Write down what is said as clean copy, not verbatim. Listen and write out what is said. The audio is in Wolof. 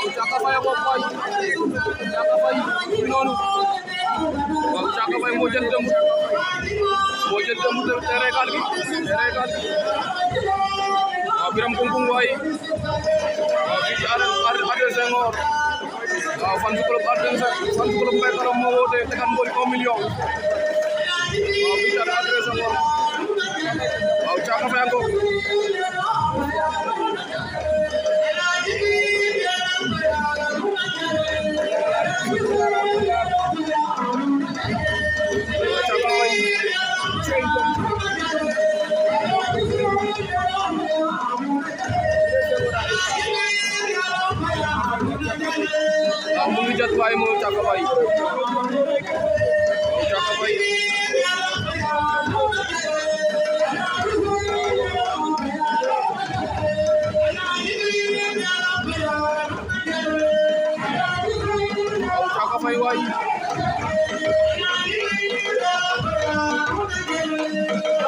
Caaka Faye ko fay Caaka Faye noonu waaw Caaka Faye moo jël dëmb tere gaal gi waaw Biram Kungkung waay waaw fii ci Adrien Senghor waaw fan club Mbaye Karam moo woote tegan mbool 1 million waaw fii ci Adrien Senghor waaw Caaka Faye ko mu ngi jot waaye moo Caaka Faye Caaka Faye Caaka Faye waay